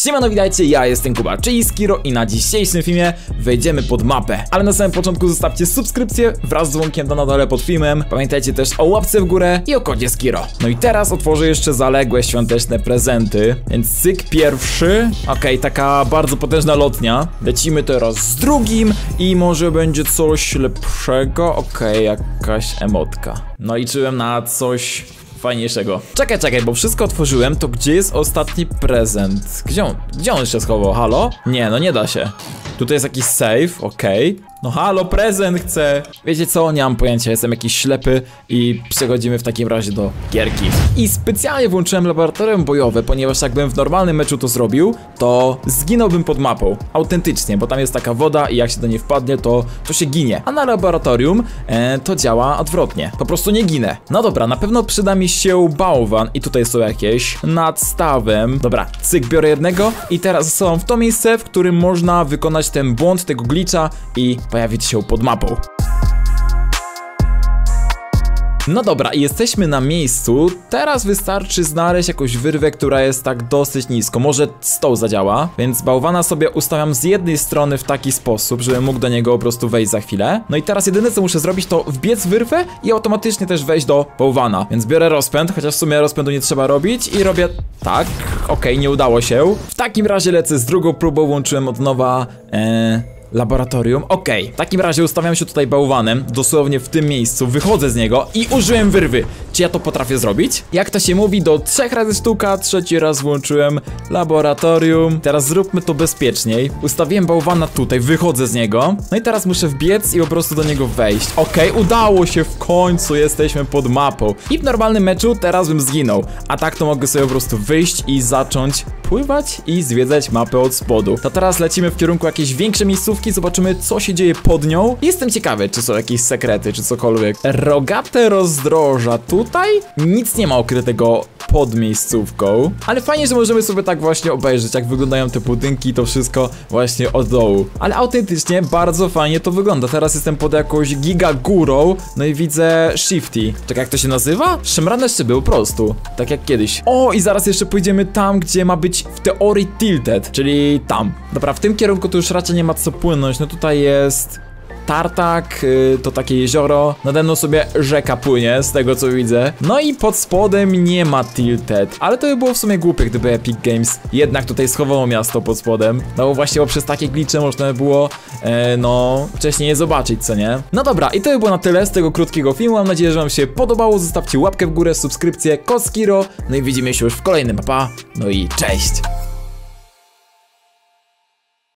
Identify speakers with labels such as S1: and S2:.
S1: Siemano, witajcie, ja jestem Kuba, czyli Skiro i na dzisiejszym filmie wejdziemy pod mapę. Ale na samym początku zostawcie subskrypcję wraz z dzwonkiem na dole pod filmem. Pamiętajcie też o łapce w górę i o kodzie Skiro. No i teraz otworzę jeszcze zaległe świąteczne prezenty. Więc cyk pierwszy. Okej, taka bardzo potężna lotnia. Lecimy teraz z drugim i może będzie coś lepszego. Okej, jakaś emotka. No liczyłem na coś fajniejszego. Czekaj, bo wszystko otworzyłem, to gdzie jest ostatni prezent? Gdzie on się schował? Halo? Nie, no nie da się. Tutaj jest jakiś save, okej. No halo, prezent chcę. Wiecie co? Nie mam pojęcia, jestem jakiś ślepy i przechodzimy w takim razie do gierki. I specjalnie włączyłem laboratorium bojowe, ponieważ jakbym w normalnym meczu to zrobił, to zginąłbym pod mapą. Autentycznie, bo tam jest taka woda i jak się do niej wpadnie, to się ginie. A na laboratorium to działa odwrotnie. Po prostu nie ginę. No dobra, na pewno przyda mi się bałwan i tutaj są jakieś nad stawem. Dobra, cyk, biorę jednego i teraz zasyłam w to miejsce, w którym można wykonać ten błąd, tego glitcha i pojawić się pod mapą. No dobra, jesteśmy na miejscu. Teraz wystarczy znaleźć jakąś wyrwę, która jest tak dosyć nisko. Może stoł zadziała, więc bałwana sobie ustawiam z jednej strony w taki sposób, żebym mógł do niego po prostu wejść za chwilę. No i teraz jedyne co muszę zrobić, to wbiec w wyrwę i automatycznie też wejść do bałwana. Więc biorę rozpęd, chociaż w sumie rozpędu nie trzeba robić i robię tak. Okej, nie udało się. W takim razie lecę z drugą próbą, włączyłem od nowa laboratorium, okej. W takim razie ustawiam się tutaj bałwanem, dosłownie w tym miejscu, wychodzę z niego i użyłem wyrwy. Czy ja to potrafię zrobić? Jak to się mówi, do 3 razy sztuka, trzeci raz włączyłem laboratorium. Teraz zróbmy to bezpieczniej. Ustawiłem bałwana tutaj, wychodzę z niego. No i teraz muszę wbiec i po prostu do niego wejść. Okej, udało się, w końcu jesteśmy pod mapą. I w normalnym meczu teraz bym zginął. A tak to mogę sobie po prostu wyjść i zacząć pływać i zwiedzać mapę od spodu. To teraz lecimy w kierunku jakiejś większej miejscówki, zobaczymy co się dzieje pod nią. Jestem ciekawy, czy są jakieś sekrety, czy cokolwiek. Rogate rozdroża. Tutaj nic nie ma ukrytego pod miejscówką, ale fajnie, że możemy sobie tak właśnie obejrzeć, jak wyglądają te budynki, to wszystko właśnie od dołu. Ale autentycznie bardzo fajnie to wygląda. Teraz jestem pod jakąś giga górą, no i widzę Shifty. Czekaj, jak to się nazywa? Szemrane szyby, po prostu. Tak jak kiedyś. O, i zaraz jeszcze pójdziemy tam, gdzie ma być w teorii tilted, czyli tam. Dobra, w tym kierunku to już raczej nie ma co płynąć. No tutaj jest tartak, to takie jezioro. Nade mną sobie rzeka płynie, z tego co widzę. No i pod spodem nie ma tilted. Ale to by było w sumie głupie, gdyby Epic Games jednak tutaj schowało miasto pod spodem. No bo właśnie poprzez takie glitche można by było no wcześniej je zobaczyć, co nie? No dobra, i to by było na tyle z tego krótkiego filmu. Mam nadzieję, że wam się podobało. Zostawcie łapkę w górę, subskrypcję, kod Skiro. No i widzimy się już w kolejnym, pa. No i cześć!